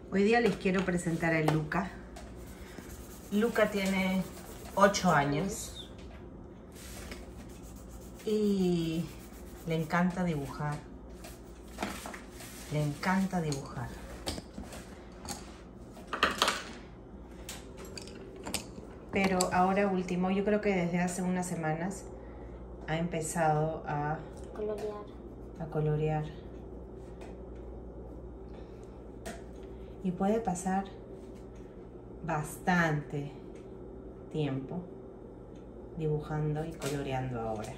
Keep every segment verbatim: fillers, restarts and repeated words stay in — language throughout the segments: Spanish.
Hoy día les quiero presentar a Luca. Luca tiene ocho años y le encanta dibujar. Le encanta dibujar. Pero ahora último, yo creo que desde hace unas semanas ha empezado a colorear. A colorear. Y puede pasar bastante tiempo dibujando y coloreando ahora.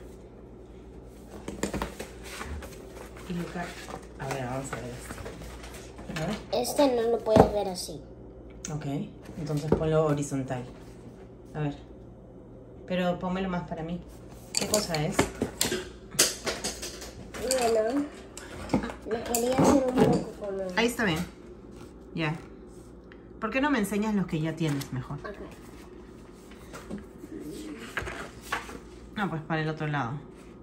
Y Luca, a ver, vamos a ver este. A ver. Este no lo puedes ver así. Ok, entonces ponlo horizontal. A ver. Pero pónmelo más para mí. ¿Qué cosa es? Bueno, lo quería hacer un poco como... Ahí está bien. Ya. ¿Por qué no me enseñas los que ya tienes mejor? Okay. No, pues para el otro lado.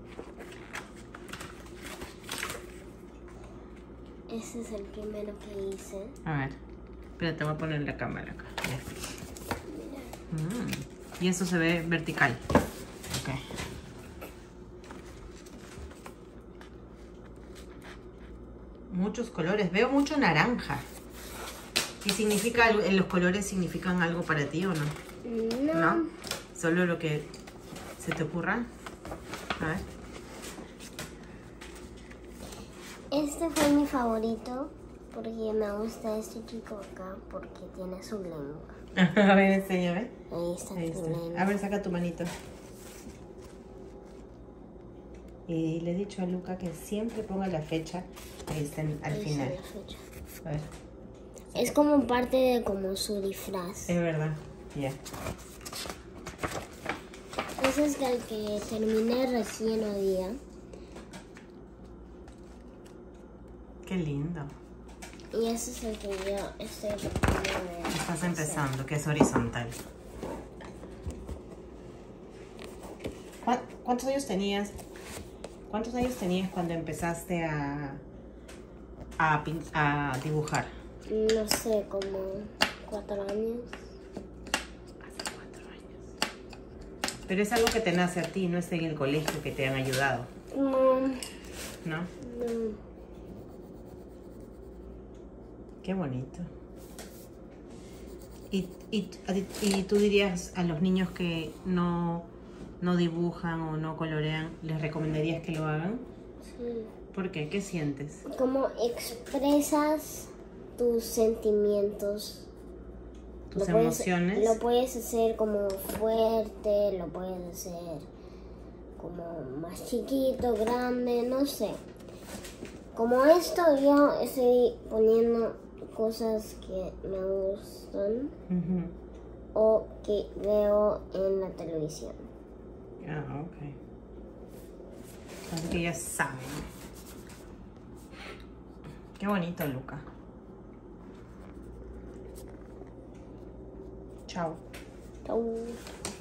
Ese es el primero que hice. A ver. Espera, te voy a poner la cámara acá. Mira. Mm. Y eso se ve vertical. Ok. Muchos colores. Veo mucho naranja. ¿Qué significa? ¿Los colores significan algo para ti o no? No. ¿No? ¿Solo lo que se te ocurra? A ver. Este fue mi favorito porque me gusta este chico acá porque tiene su lengua. A ver, enséñame. Ahí está Ahí tu está. lengua. A ver, saca tu manito. Y le he dicho a Luca que siempre ponga la fecha. Ahí está al Ahí está final. la fecha. A ver. Es como parte de como su disfraz. Es verdad. Ya. Ese es el que terminé recién hoy día. Qué lindo. Y ese es el que yo estoy tratando de Estás hacer. empezando, que es horizontal. ¿Cuá- ¿Cuántos años tenías? ¿Cuántos años tenías cuando empezaste a, a, pin- a dibujar? No sé, como cuatro años. Hace cuatro años. Pero es algo que te nace a ti, no es en el colegio que te han ayudado, No, ¿no? no. Qué bonito. ¿Y, y, y tú dirías a los niños que no, no dibujan o no colorean, les recomendarías que lo hagan? Sí. ¿Por qué? ¿Qué sientes? ¿Cómo expresas tus sentimientos? ¿Tus Lo puedes- emociones? Lo puedes hacer como fuerte, lo puedes hacer como más chiquito, grande, no sé. Como esto yo estoy poniendo cosas que me gustan Uh-huh. o que veo en la televisión. Ah, ok. Así que ya saben. Qué bonito, Luca. Chao. Chau.